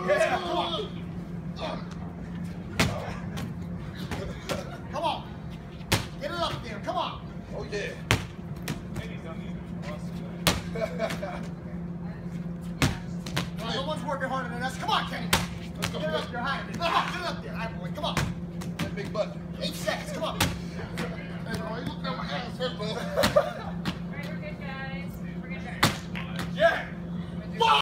Yeah, come on. Come on. Get it up there. Come on. Oh, yeah. No one's working harder than us. Come on, Kenny. Let's go. Get it up there higher. Get it up there. High boy. Come on. That big butt. 8 seconds. Come on.